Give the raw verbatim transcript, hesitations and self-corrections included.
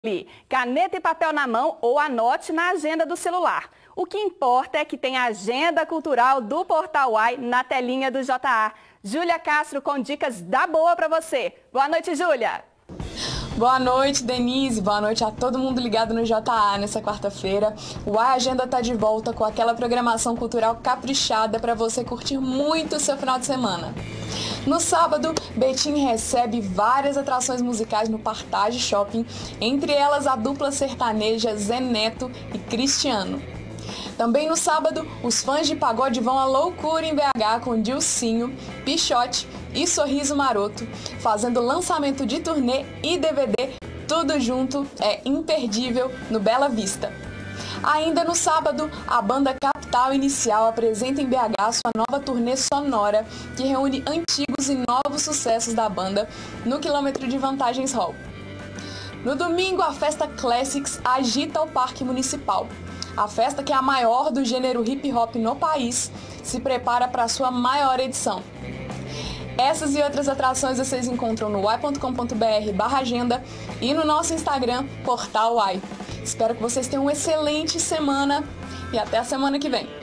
Caneta e papel na mão ou anote na agenda do celular. O que importa é que tem a agenda cultural do Portal Uai na telinha do J A. Júlia Castro com dicas da boa para você. Boa noite, Júlia. Boa noite, Denise. Boa noite a todo mundo ligado no J A nessa quarta-feira. O Uai Agenda tá de volta com aquela programação cultural caprichada para você curtir muito o seu final de semana. No sábado, Betim recebe várias atrações musicais no Partage Shopping, entre elas a dupla sertaneja Zé Neto e Cristiano. Também no sábado, os fãs de pagode vão à loucura em B H com Dilcinho, Pichote e Sorriso Maroto, fazendo lançamento de turnê e D V D, tudo junto é imperdível no Bela Vista. Ainda no sábado, a banda Capital Inicial apresenta em B H sua nova turnê sonora, que reúne antigos e novos sucessos da banda no quilômetro de Vantagens Hall. No domingo, a festa Classics agita o Parque Municipal. A festa, que é a maior do gênero hip hop no país, se prepara para a sua maior edição. Essas e outras atrações vocês encontram no uai ponto com ponto br barra agenda e no nosso Instagram, Portal Uai. Espero que vocês tenham uma excelente semana e até a semana que vem.